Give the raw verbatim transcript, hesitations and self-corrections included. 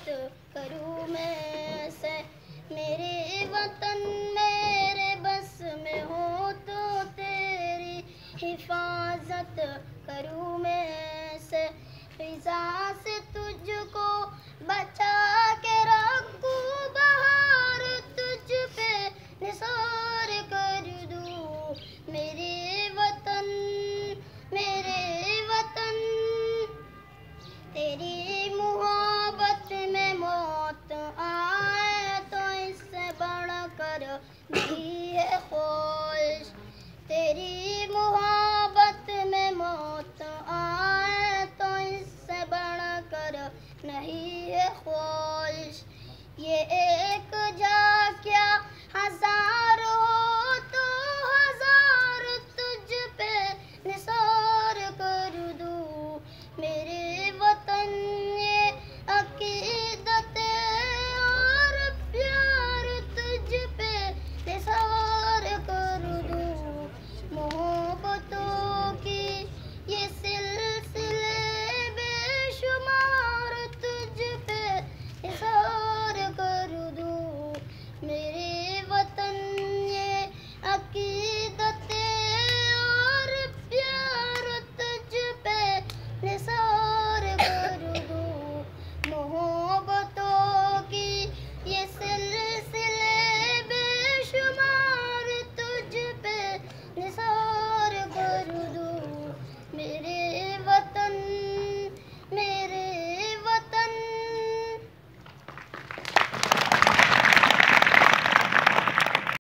करूँ मैं से। मेरे वतन मेरे बस में हो तो तेरी हिफाजत करूँ मैं से। फिजा से तुझको बचा के रखूँ, बहार तुझ पे निसार कर दूँ। मेरे वतन मेरे वतन तेरी मुहब्बत में मौत आए तो इससे बढ़कर नहीं